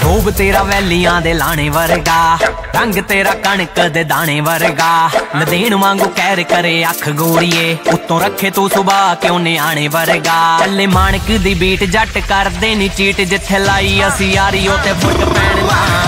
रूप तेरा वैलियां दे लाने वर्गा, रंग तेरा कणक दे दाने वर्गा। नदेन वांगू कैर करे अख गोरीए, उत्तों रखे तू सुबह क्यों न्याणे वर्गा। चले माणक दी बीट जट कर दे नी चीट, जिथे लाई असी यारी ओते फुट पैण